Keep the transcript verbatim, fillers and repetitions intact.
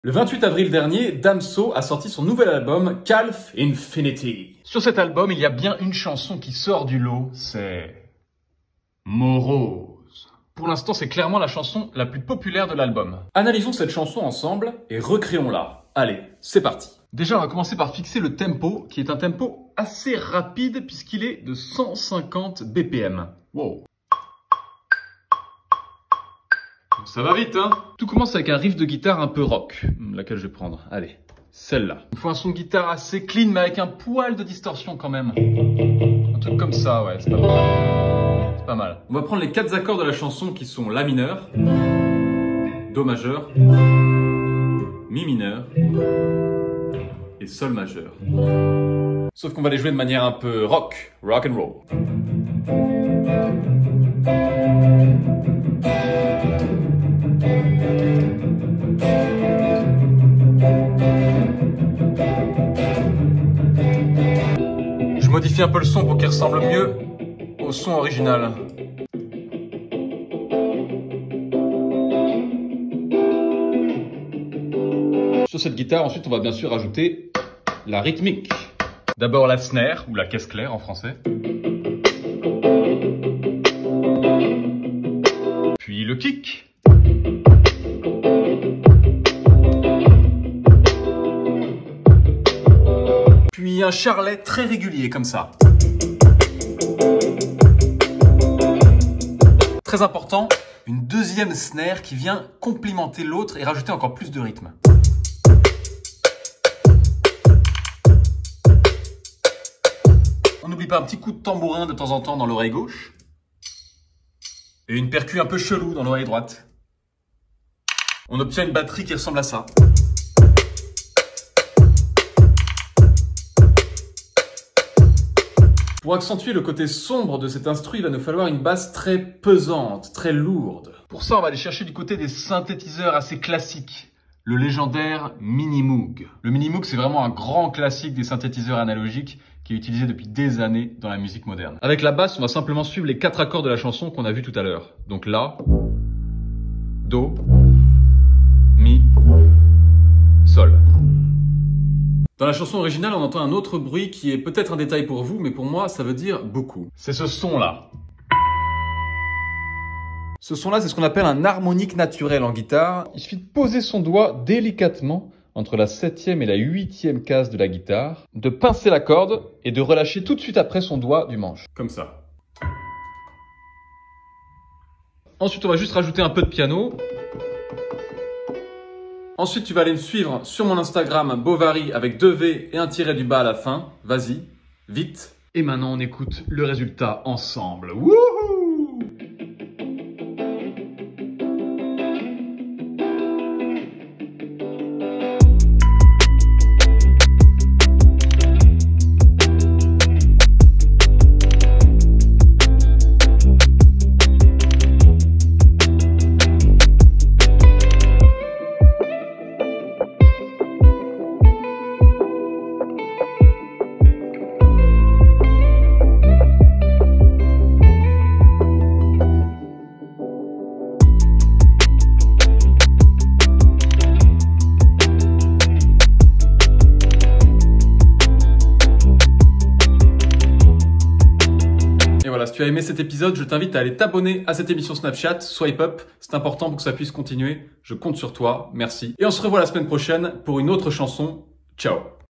Le vingt-huit avril dernier, Damso a sorti son nouvel album Calf Infinity. Sur cet album, il y a bien une chanson qui sort du lot, c'est Morose. Pour l'instant, c'est clairement la chanson la plus populaire de l'album. Analysons cette chanson ensemble et recréons-la. Allez, c'est parti. Déjà, on va commencer par fixer le tempo, qui est un tempo assez rapide puisqu'il est de cent cinquante B P M. Wow. Ça va vite, hein? Tout commence avec un riff de guitare un peu rock, laquelle je vais prendre. Allez, celle-là. Il faut un son de guitare assez clean, mais avec un poil de distorsion quand même. Un truc comme ça, ouais, c'est pas mal. C'est pas mal. On va prendre les quatre accords de la chanson qui sont La mineur, Do majeur, Mi mineur et Sol majeur. Sauf qu'on va les jouer de manière un peu rock, rock and roll. Je modifie un peu le son pour qu'il ressemble mieux au son original. Sur cette guitare, ensuite, on va bien sûr ajouter la rythmique. D'abord la snare, ou la caisse claire en français. Puis le kick. Puis un charlet très régulier comme ça. Très important, une deuxième snare qui vient complimenter l'autre et rajouter encore plus de rythme. On n'oublie pas un petit coup de tambourin de temps en temps dans l'oreille gauche. Et une percu un peu chelou dans l'oreille droite. On obtient une batterie qui ressemble à ça. Pour accentuer le côté sombre de cet instru, il va nous falloir une basse très pesante, très lourde. Pour ça, on va aller chercher du côté des synthétiseurs assez classiques. Le légendaire Minimoog. Le Minimoog, c'est vraiment un grand classique des synthétiseurs analogiques qui est utilisé depuis des années dans la musique moderne. Avec la basse, on va simplement suivre les quatre accords de la chanson qu'on a vu tout à l'heure. Donc La, Do, Mi, Sol. Dans la chanson originale, on entend un autre bruit qui est peut-être un détail pour vous, mais pour moi, ça veut dire beaucoup. C'est ce son-là. Ce son-là, c'est ce qu'on appelle un harmonique naturel en guitare. Il suffit de poser son doigt délicatement entre la septième et la huitième case de la guitare, de pincer la corde et de relâcher tout de suite après son doigt du manche. Comme ça. Ensuite, on va juste rajouter un peu de piano. Ensuite, tu vas aller me suivre sur mon Instagram Bovary avec deux V et un tiret du bas à la fin. Vas-y, vite. Et maintenant, on écoute le résultat ensemble. Wouhou! Voilà, si tu as aimé cet épisode, je t'invite à aller t'abonner à cette émission Snapchat, Swipe Up, c'est important pour que ça puisse continuer, je compte sur toi, merci. Et on se revoit la semaine prochaine pour une autre chanson, ciao.